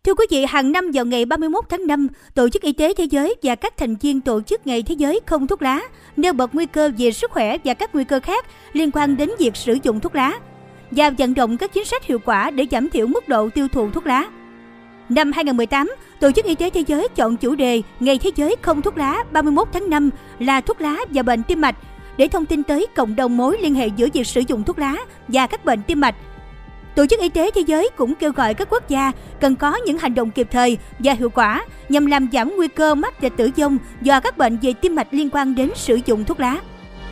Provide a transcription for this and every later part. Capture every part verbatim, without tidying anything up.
Thưa quý vị, hàng năm vào ngày ba mươi mốt tháng năm, Tổ chức Y tế Thế giới và các thành viên Tổ chức Ngày Thế giới không thuốc lá nêu bật nguy cơ về sức khỏe và các nguy cơ khác liên quan đến việc sử dụng thuốc lá và vận động các chính sách hiệu quả để giảm thiểu mức độ tiêu thụ thuốc lá. Năm hai không một tám, Tổ chức Y tế Thế giới chọn chủ đề Ngày Thế giới không thuốc lá ba mươi mốt tháng năm là thuốc lá và bệnh tim mạch để thông tin tới cộng đồng mối liên hệ giữa việc sử dụng thuốc lá và các bệnh tim mạch. Tổ chức Y tế Thế giới cũng kêu gọi các quốc gia cần có những hành động kịp thời và hiệu quả nhằm làm giảm nguy cơ mắc và tử vong do các bệnh về tim mạch liên quan đến sử dụng thuốc lá.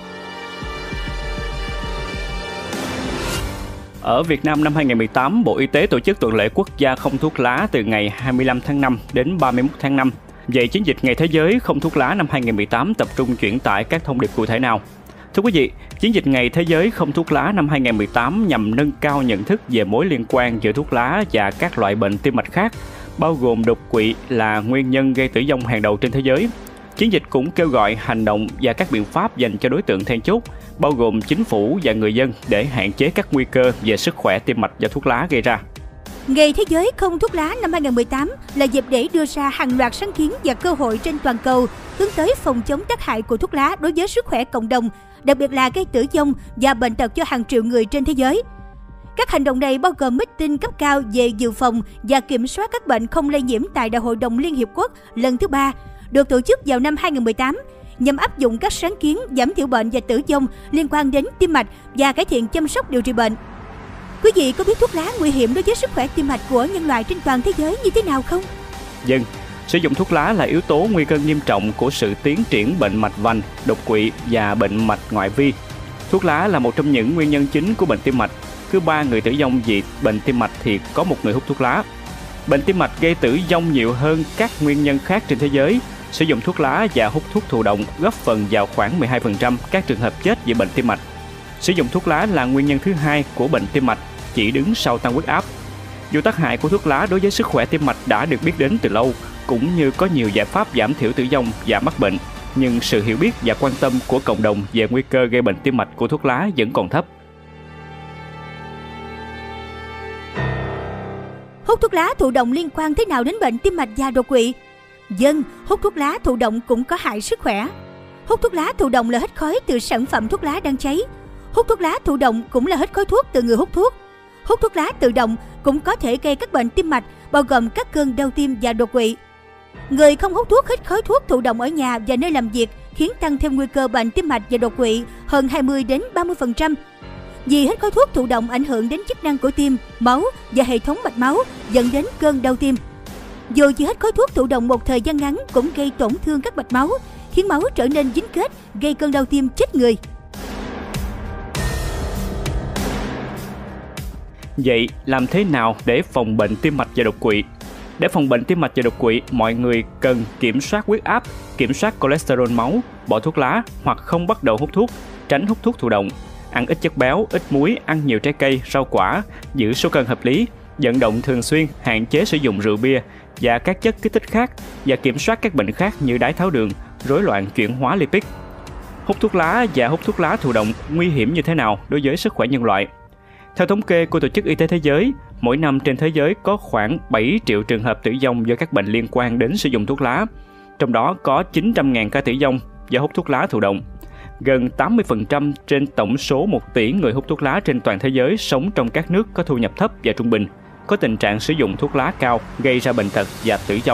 Ở Việt Nam năm hai không một tám, Bộ Y tế tổ chức tuần lễ quốc gia không thuốc lá từ ngày hai mươi lăm tháng năm đến ba mươi mốt tháng năm. Vậy chiến dịch Ngày Thế giới không thuốc lá năm hai không một tám tập trung chuyển tải các thông điệp cụ thể nào? Thưa quý vị, chiến dịch Ngày Thế giới không thuốc lá năm hai không một tám nhằm nâng cao nhận thức về mối liên quan giữa thuốc lá và các loại bệnh tim mạch khác, bao gồm đột quỵ là nguyên nhân gây tử vong hàng đầu trên thế giới. Chiến dịch cũng kêu gọi hành động và các biện pháp dành cho đối tượng then chốt, bao gồm chính phủ và người dân để hạn chế các nguy cơ về sức khỏe tim mạch do thuốc lá gây ra. Ngày Thế giới không thuốc lá năm hai không một tám là dịp để đưa ra hàng loạt sáng kiến và cơ hội trên toàn cầu hướng tới phòng chống tác hại của thuốc lá đối với sức khỏe cộng đồng, đặc biệt là gây tử vong và bệnh tật cho hàng triệu người trên thế giới. Các hành động này bao gồm meeting cấp cao về dự phòng và kiểm soát các bệnh không lây nhiễm tại Đại hội đồng Liên Hiệp Quốc lần thứ ba, được tổ chức vào năm hai không một tám, nhằm áp dụng các sáng kiến giảm thiểu bệnh và tử vong liên quan đến tim mạch và cải thiện chăm sóc điều trị bệnh. Quý vị có biết thuốc lá nguy hiểm đối với sức khỏe tim mạch của nhân loại trên toàn thế giới như thế nào không? Vâng, sử dụng thuốc lá là yếu tố nguy cơ nghiêm trọng của sự tiến triển bệnh mạch vành, đột quỵ và bệnh mạch ngoại vi. Thuốc lá là một trong những nguyên nhân chính của bệnh tim mạch. Cứ ba người tử vong vì bệnh tim mạch thì có một người hút thuốc lá. Bệnh tim mạch gây tử vong nhiều hơn các nguyên nhân khác trên thế giới. Sử dụng thuốc lá và hút thuốc thụ động góp phần vào khoảng mười hai phần trăm các trường hợp chết vì bệnh tim mạch. Sử dụng thuốc lá là nguyên nhân thứ hai của bệnh tim mạch, chỉ đứng sau tăng huyết áp. Dù tác hại của thuốc lá đối với sức khỏe tim mạch đã được biết đến từ lâu, cũng như có nhiều giải pháp giảm thiểu tử vong và mắc bệnh, nhưng sự hiểu biết và quan tâm của cộng đồng về nguy cơ gây bệnh tim mạch của thuốc lá vẫn còn thấp. Hút thuốc lá thụ động liên quan thế nào đến bệnh tim mạch và đột quỵ? Vâng, hút thuốc lá thụ động cũng có hại sức khỏe. Hút thuốc lá thụ động là hít khói từ sản phẩm thuốc lá đang cháy. Hút thuốc lá thụ động cũng là hít khói thuốc từ người hút thuốc. Hút thuốc lá tự động cũng có thể gây các bệnh tim mạch, bao gồm các cơn đau tim và đột quỵ. Người không hút thuốc hít khói thuốc thụ động ở nhà và nơi làm việc khiến tăng thêm nguy cơ bệnh tim mạch và đột quỵ hơn hai mươi đến ba mươi phần trăm. Vì hít khói thuốc thụ động ảnh hưởng đến chức năng của tim, máu và hệ thống mạch máu, dẫn đến cơn đau tim. Dù chỉ hít khói thuốc thụ động một thời gian ngắn cũng gây tổn thương các mạch máu, khiến máu trở nên dính kết, gây cơn đau tim chết người. Vậy làm thế nào để phòng bệnh tim mạch và đột quỵ? Để phòng bệnh tim mạch và đột quỵ, mọi người cần kiểm soát huyết áp, kiểm soát cholesterol máu, bỏ thuốc lá hoặc không bắt đầu hút thuốc, tránh hút thuốc thụ động, ăn ít chất béo, ít muối, ăn nhiều trái cây, rau quả, giữ số cân hợp lý, vận động thường xuyên, hạn chế sử dụng rượu bia và các chất kích thích khác và kiểm soát các bệnh khác như đái tháo đường, rối loạn chuyển hóa lipid. Hút thuốc lá và hút thuốc lá thụ động nguy hiểm như thế nào đối với sức khỏe nhân loại? Theo thống kê của Tổ chức Y tế Thế giới, mỗi năm trên thế giới có khoảng bảy triệu trường hợp tử vong do các bệnh liên quan đến sử dụng thuốc lá. Trong đó có chín trăm nghìn ca tử vong do hút thuốc lá thụ động. Gần tám mươi phần trăm trên tổng số một tỷ người hút thuốc lá trên toàn thế giới sống trong các nước có thu nhập thấp và trung bình, có tình trạng sử dụng thuốc lá cao gây ra bệnh tật và tử vong.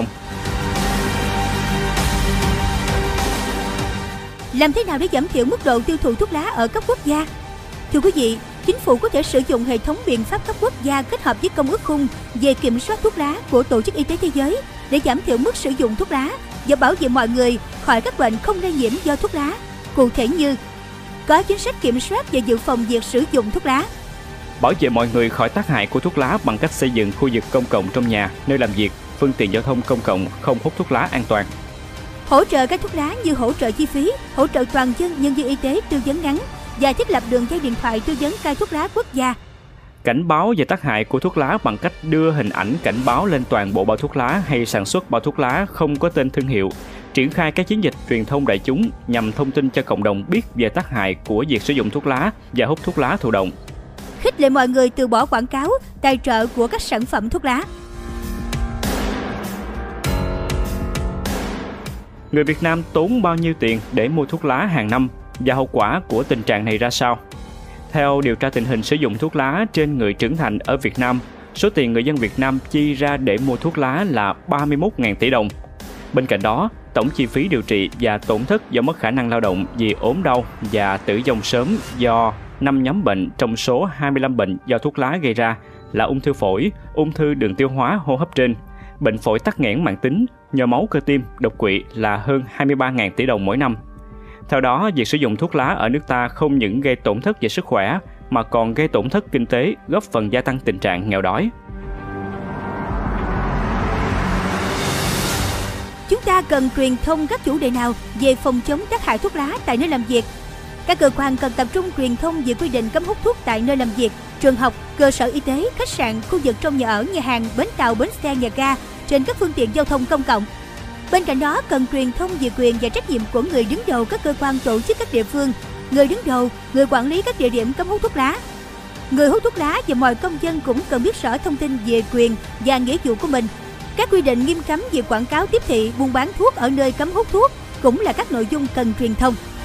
Làm thế nào để giảm thiểu mức độ tiêu thụ thuốc lá ở các quốc gia? Thưa quý vị, chính phủ có thể sử dụng hệ thống biện pháp cấp quốc gia kết hợp với Công ước Khung về kiểm soát thuốc lá của Tổ chức Y tế Thế giới để giảm thiểu mức sử dụng thuốc lá và bảo vệ mọi người khỏi các bệnh không lây nhiễm do thuốc lá. Cụ thể như có chính sách kiểm soát và dự phòng việc sử dụng thuốc lá, bảo vệ mọi người khỏi tác hại của thuốc lá bằng cách xây dựng khu vực công cộng trong nhà, nơi làm việc, phương tiện giao thông công cộng không hút thuốc lá an toàn. Hỗ trợ các thuốc lá như hỗ trợ chi phí, hỗ trợ toàn dân nhân viên y tế tư vấn ngắn và thiết lập đường dây điện thoại tư vấn cai thuốc lá quốc gia. Cảnh báo về tác hại của thuốc lá bằng cách đưa hình ảnh cảnh báo lên toàn bộ bao thuốc lá hay sản xuất bao thuốc lá không có tên thương hiệu. Triển khai các chiến dịch truyền thông đại chúng nhằm thông tin cho cộng đồng biết về tác hại của việc sử dụng thuốc lá và hút thuốc lá thụ động. Khích lệ mọi người từ bỏ quảng cáo, tài trợ của các sản phẩm thuốc lá. Người Việt Nam tốn bao nhiêu tiền để mua thuốc lá hàng năm và hậu quả của tình trạng này ra sao? Theo điều tra tình hình sử dụng thuốc lá trên người trưởng thành ở Việt Nam, số tiền người dân Việt Nam chi ra để mua thuốc lá là ba mươi mốt nghìn tỷ đồng. Bên cạnh đó, tổng chi phí điều trị và tổn thất do mất khả năng lao động vì ốm đau và tử vong sớm do năm nhóm bệnh trong số hai mươi lăm bệnh do thuốc lá gây ra là ung thư phổi, ung thư đường tiêu hóa hô hấp trên, bệnh phổi tắc nghẽn mãn tính, nhồi máu cơ tim, đột quỵ là hơn hai mươi ba nghìn tỷ đồng mỗi năm. Theo đó, việc sử dụng thuốc lá ở nước ta không những gây tổn thất về sức khỏe mà còn gây tổn thất kinh tế, góp phần gia tăng tình trạng nghèo đói. Chúng ta cần truyền thông các chủ đề nào về phòng chống tác hại thuốc lá tại nơi làm việc? Các cơ quan cần tập trung truyền thông về quy định cấm hút thuốc tại nơi làm việc, trường học, cơ sở y tế, khách sạn, khu vực trong nhà ở, nhà hàng, bến tàu, bến xe, nhà ga, trên các phương tiện giao thông công cộng. Bên cạnh đó, cần truyền thông về quyền và trách nhiệm của người đứng đầu các cơ quan tổ chức các địa phương, người đứng đầu, người quản lý các địa điểm cấm hút thuốc lá. Người hút thuốc lá và mọi công dân cũng cần biết rõ thông tin về quyền và nghĩa vụ của mình. Các quy định nghiêm cấm về quảng cáo tiếp thị, buôn bán thuốc ở nơi cấm hút thuốc cũng là các nội dung cần truyền thông.